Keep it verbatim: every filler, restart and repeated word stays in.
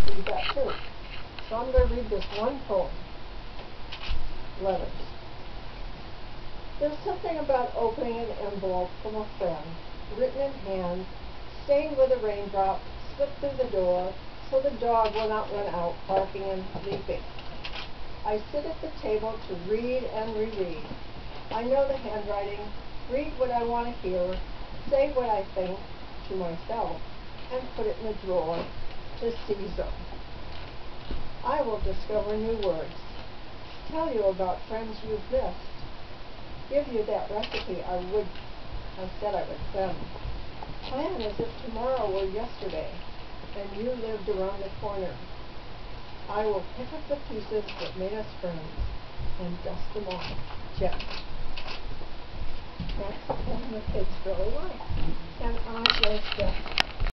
read that too. So I'm going to read this one poem. Letters. There's something about opening an envelope from a friend, written in hand, stained with a raindrop, slipped through the door, so the dog will not run out, barking and leaping. I sit at the table to read and reread. I know the handwriting, read what I want to hear, say what I think to myself, and put it in the drawer to seize them. I will discover new words, tell you about friends you've missed, give you that recipe I would, I said I would send. Plan as if tomorrow were yesterday, and you lived around the corner. I will pick up the pieces that made us friends, and dust them off gently. That's the poem the kids really like, and I was just